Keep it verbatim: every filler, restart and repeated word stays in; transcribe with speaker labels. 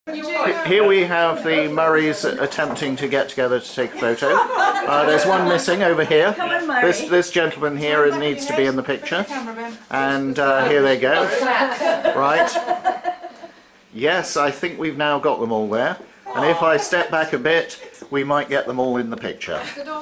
Speaker 1: Here we have the Murrays attempting to get together to take a photo. Uh, there's one missing over here. This this gentleman here needs to be in the picture. And uh, here they go. Right. Yes, I think we've now got them all there. And if I step back a bit, we might get them all in the picture.